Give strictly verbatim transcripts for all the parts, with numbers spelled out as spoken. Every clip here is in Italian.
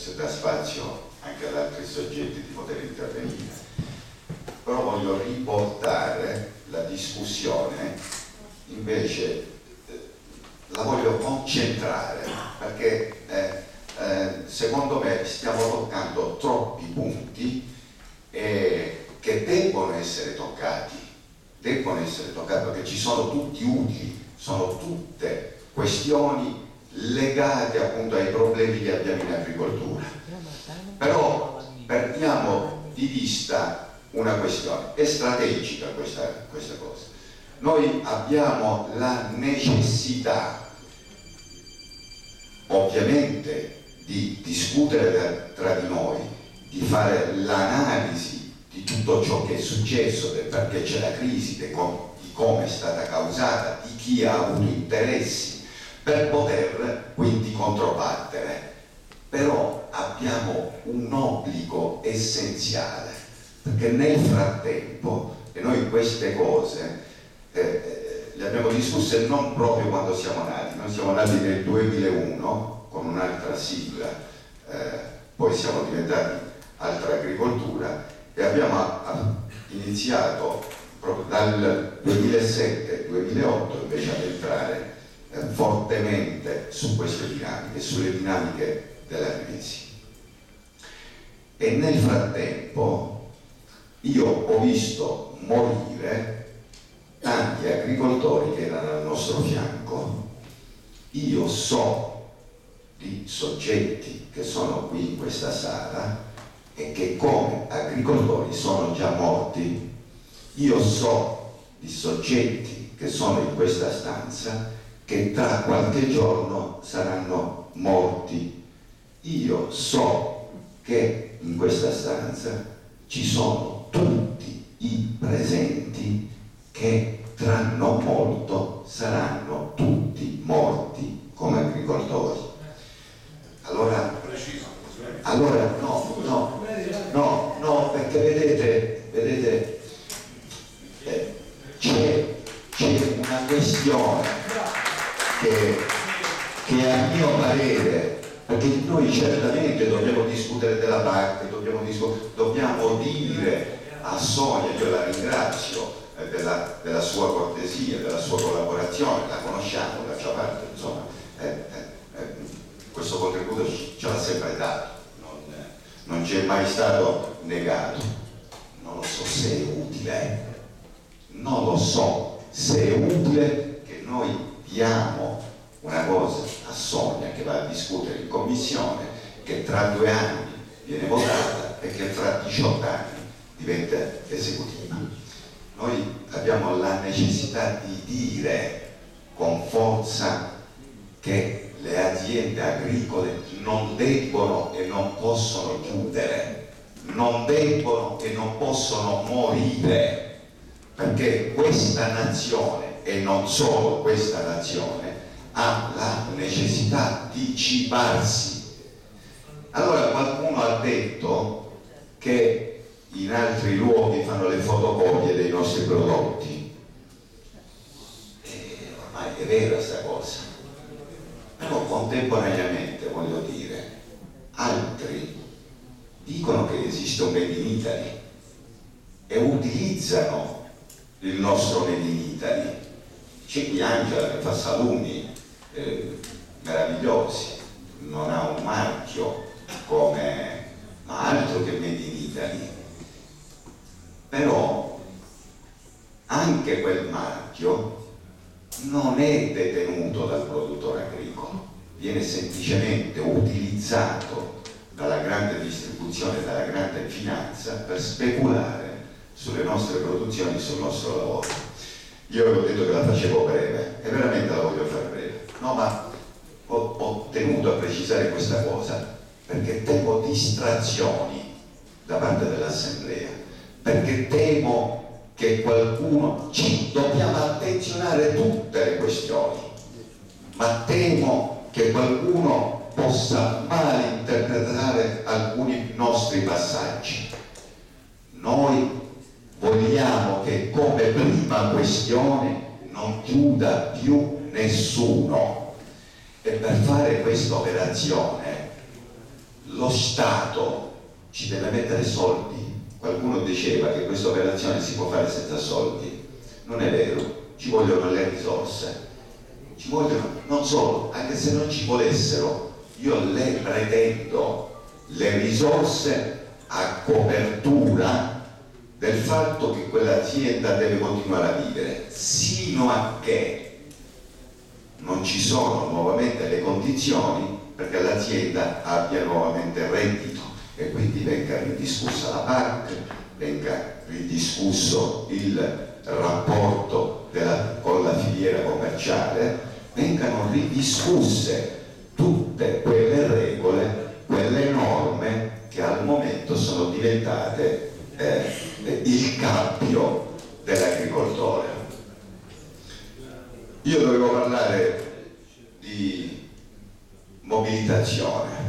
se dà spazio anche ad altri soggetti di poter intervenire, però voglio riportare la discussione, invece eh, la voglio concentrare, perché eh, eh, secondo me stiamo toccando troppi punti eh, che debbono essere toccati, debbono essere toccati perché ci sono tutti utili, sono tutte questioni legate appunto ai problemi che abbiamo in agricoltura. Però perdiamo di vista una questione, è strategica questa, questa cosa. Noi abbiamo la necessità ovviamente di discutere tra di noi, di fare l'analisi di tutto ciò che è successo, del perché c'è la crisi, di come è stata causata, di chi ha avuto interessi, per poter quindi controbattere. Però abbiamo un obbligo essenziale, perché nel frattempo, e noi queste cose eh, le abbiamo discusse non proprio quando siamo nati, noi siamo nati nel duemilauno con un'altra sigla, eh, poi siamo diventati Altra Agricoltura e abbiamo iniziato proprio dal duemilasette duemilaotto invece ad entrare eh, fortemente su queste dinamiche, sulle dinamiche della crisi. E nel frattempo io ho visto morire tanti agricoltori che erano al nostro fianco. Io so di soggetti che sono qui in questa sala e che come agricoltori sono già morti. Io so di soggetti che sono in questa stanza che tra qualche giorno saranno morti. Io so che in questa stanza ci sono tutti i presenti che tra non molto saranno tutti morti come agricoltori. Allora, allora no, no, no, no, perché vedete, vedete, eh, c'è, c'è una questione che, che a mio parere, perché noi certamente dobbiamo discutere della P A C, dobbiamo, discutere, dobbiamo dire a Sonia, io la ringrazio eh, della, della sua cortesia, della sua collaborazione, la conosciamo d'altra parte, insomma, eh, eh, eh, questo contributo ce l'ha sempre dato, non, eh, non ci è mai stato negato. Non lo so se è utile, non lo so se è utile che noi diamo una cosa a Sonia che va a discutere in commissione, che tra due anni viene votata e che fra diciotto anni diventa esecutiva. Noi abbiamo la necessità di dire con forza che le aziende agricole non debbono e non possono chiudere, non debbono e non possono morire, perché questa nazione, e non solo questa nazione, ha la necessità di cibarsi. Allora qualcuno ha detto che in altri luoghi fanno le fotocopie dei nostri prodotti, e ormai è vera sta cosa, però contemporaneamente voglio dire, altri dicono che esiste un Made in Italy e utilizzano il nostro Made in Italy. C'è qui Angela che fa salumi eh, meravigliosi, non ha un marchio come, ma altro che Made in Italy. Però anche quel marchio non è detenuto dal produttore agricolo, viene semplicemente utilizzato dalla grande distribuzione, dalla grande finanza per speculare sulle nostre produzioni, sul nostro lavoro. Io avevo detto che la facevo breve e veramente la voglio fare breve, no, ma ho, ho tenuto a precisare questa cosa perché temo distrazioni da parte dell'Assemblea, perché temo che qualcuno, ci dobbiamo attenzionare tutte le questioni, ma temo che qualcuno possa malinterpretare alcuni nostri passaggi. Noi vogliamo che come prima questione non chiuda più nessuno, e per fare questa operazione lo Stato ci deve mettere soldi. Qualcuno diceva che questa operazione si può fare senza soldi. Non è vero, ci vogliono le risorse. Ci vogliono, non solo, anche se non ci volessero, io le pretendo le risorse a copertura del fatto che quell'azienda deve continuare a vivere, sino a che non ci sono nuovamente le condizioni perché l'azienda abbia nuovamente reddito e quindi venga ridiscussa la P A C, venga ridiscusso il rapporto della, con la filiera commerciale, vengano ridiscusse tutte quelle regole, quelle norme che al momento sono diventate eh, il cappio dell'agricoltore. Io dovevo parlare di mobilitazione.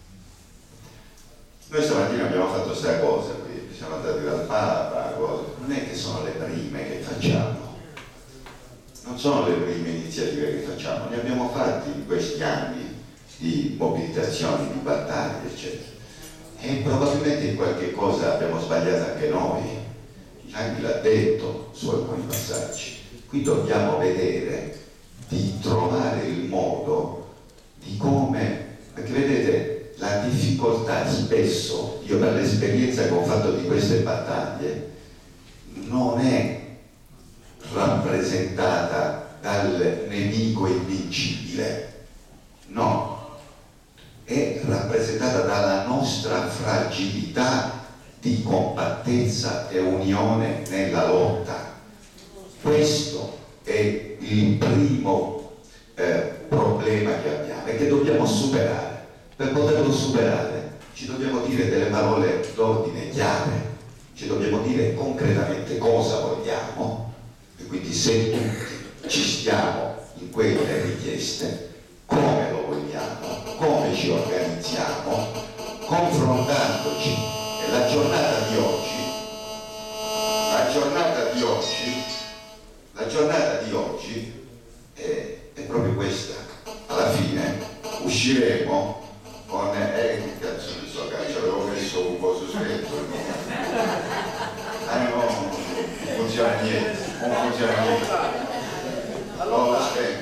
Noi stamattina abbiamo fatto questa cosa qui, siamo andati dal Papa, non è che sono le prime che facciamo, non sono le prime iniziative che facciamo, ne abbiamo fatti in questi anni di mobilitazioni, di battaglie, eccetera. E probabilmente in qualche cosa abbiamo sbagliato anche noi, Gianni l'ha detto su alcuni passaggi. Qui dobbiamo vedere di trovare il modo di come, perché vedete, la difficoltà spesso, io per l'esperienza che ho fatto di queste battaglie, non è rappresentata dal nemico invincibile, no, è rappresentata dalla nostra fragilità di compattezza e unione nella lotta. Questo è il primo eh, problema che abbiamo e che dobbiamo superare. Per poterlo superare ci dobbiamo dire delle parole d'ordine chiare, ci dobbiamo dire concretamente cosa vogliamo e quindi se tutti ci stiamo in quelle richieste, come lo vogliamo, come ci organizziamo, confrontandoci. E la giornata di oggi, la giornata di oggi, la giornata di oggi è, è proprio questa. Alla fine usciremo con eh, che cazzo di so, ci avevo messo un po' su spento, ah, no, non funziona niente, non funziona niente. L'ho spento.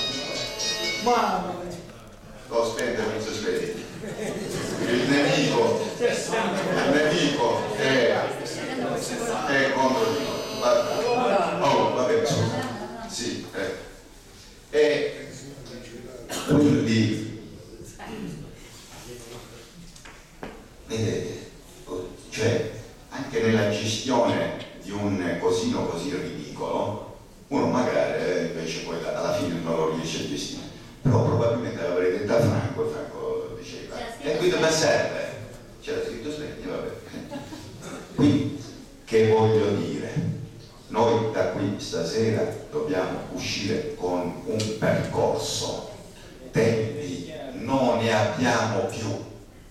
L'ho spento e non si sveglia. Il nemico, il nemico è, è contro di noi. Oh, va bene, sì, eh. E quindi vedete, cioè anche nella gestione di un cosino così ridicolo, uno magari eh, invece poi alla fine non lo riesce a gestire, però probabilmente l'avrei detto a Franco e Franco diceva e qui dove serve? C'era scritto spegni, vabbè. Quindi che voglio dire? Noi da qui stasera dobbiamo uscire con un percorso, tempi non ne abbiamo più,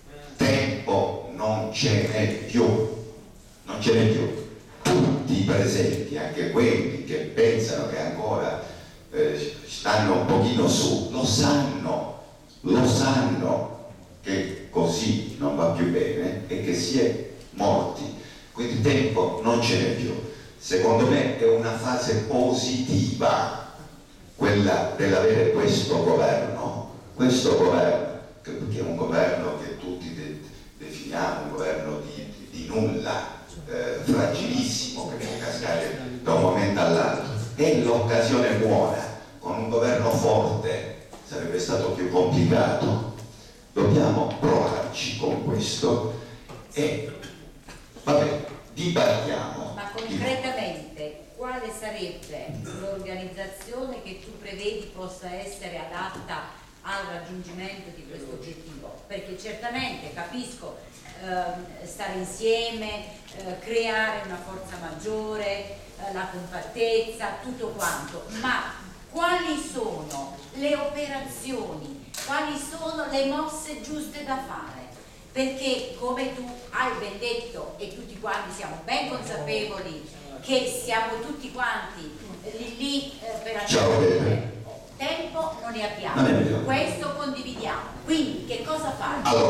tempo non ce n'è più, non ce n'è più. Tutti i presenti, anche quelli che pensano che ancora eh, stanno un pochino su, lo sanno, lo sanno che così non va più bene e che si è morti, quindi tempo non ce n'è più. Secondo me è una fase positiva quella dell'avere questo governo, questo governo che è un governo che tutti de definiamo un governo di, di nulla, eh, fragilissimo, che può cascare da un momento all'altro. È l'occasione buona, con un governo forte sarebbe stato più complicato. Dobbiamo provarci con questo e vabbè, dibattiamo. Ma concretamente quale sarebbe l'organizzazione che tu prevedi possa essere adatta al raggiungimento di questo obiettivo? Perché certamente capisco eh, stare insieme, eh, creare una forza maggiore, eh, la compattezza, tutto quanto, ma quali sono le operazioni, quali sono le mosse giuste da fare? Perché come tu hai ben detto e tutti quanti siamo ben consapevoli che siamo tutti quanti lì lì eh, per aggiungere tempo non ne abbiamo, questo condividiamo, quindi che cosa fare? Allora,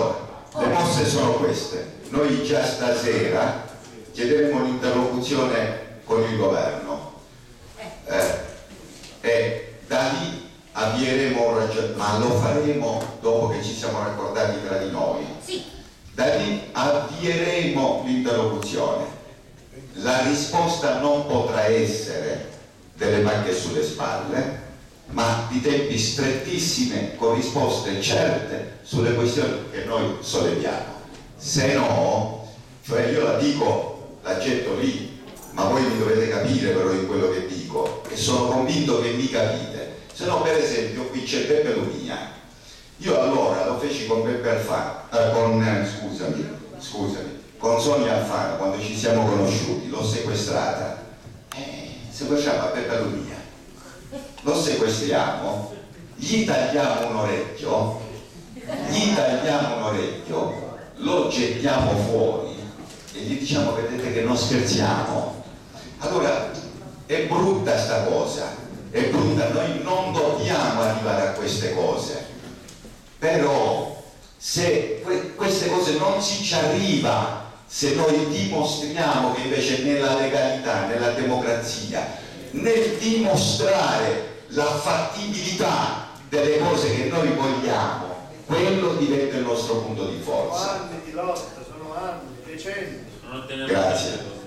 Le mosse sono queste. Noi già stasera chiederemo l'interlocuzione con il governo eh, e da lì avvieremo un ragionamento, ma lo faremo dopo che ci siamo raccordati tra di noi. Sì. Da lì avvieremo l'interlocuzione. La risposta non potrà essere delle macchie sulle spalle, ma di tempi strettissimi con risposte certe sulle questioni che noi solleviamo. Se no, cioè io la dico, la getto lì, ma voi mi dovete capire però in quello che dico, e sono convinto che mi capite. Se no, per esempio, qui c'è Beppe Lumia. Io allora lo feci con Beppe Alfano, eh, con, eh, scusami, scusami, con Sonia Alfano, quando ci siamo conosciuti, l'ho sequestrata. Eh, sequestriamo a Beppe Lumia. Lo sequestriamo, gli tagliamo un orecchio, gli tagliamo un orecchio, lo gettiamo fuori e gli diciamo: vedete che non scherziamo. Allora è brutta sta cosa, è brutta, noi non dobbiamo arrivare a queste cose, però se que- queste cose non si ci arriva se noi dimostriamo che invece nella legalità, nella democrazia, nel dimostrare la fattibilità delle cose che noi vogliamo, quello diventa il nostro punto di forza. Sono anni di lotta, sono anni, decenni. Grazie.